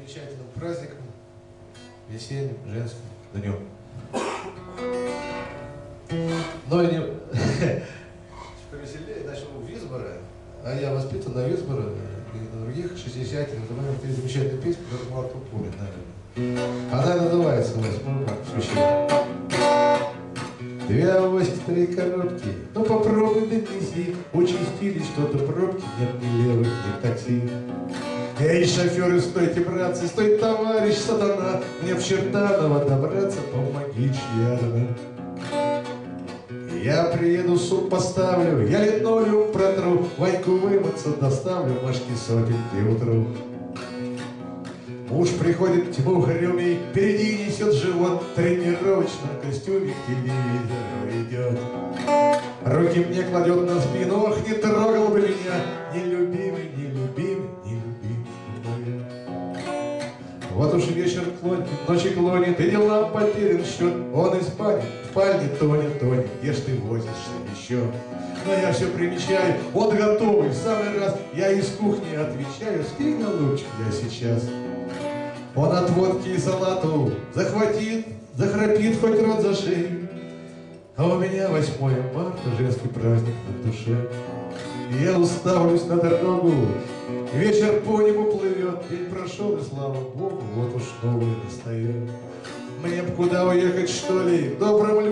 замечательным праздником, весенним женским днем. Но и не повеселее начал у Висбора, а я воспитан на Висбора и на других шестидесятых. Добавим три замечательную песню, которую мало кто помнит, наверное. Она называется «8 марта» священник. 2 авоськи, 3 коробки, ну попробуй донеси. Участились что-то пробки, нет ни левых, ни такси. Эй, шоферы, стойте, братцы, стой, товарищ сатана, мне в Чертаново добраться, помоги, чья она. Я приеду, суд поставлю, я линолеум протру, Ваньку вымыться доставлю, Машки сотеньки утру. Муж приходит тьму угрюмей, впереди несет живот, в тренировочном костюме к телевизору идет. Руки мне кладет на спину, ох, не трогал бы меня, нелюбимый, нелюбимый, нелюбимый. Вот уж вечер клонит, ночи клонит, и делам потерян счет. Он из спальни, в спальне тонет, тонет, где ж ты возишься еще? Но я все примечаю, он готовый, в самый раз. Я из кухни отвечаю, скинь, голубчик, я сейчас. Он от водки и салату захватит, захрапит хоть рот за шею. А у меня 8 марта, женский праздник на душе. И я уставлюсь на дорогу, вечер по небу плывет, день прошел, и слава Богу, вот уж новый настает. Мне б куда уехать, что ли, добрым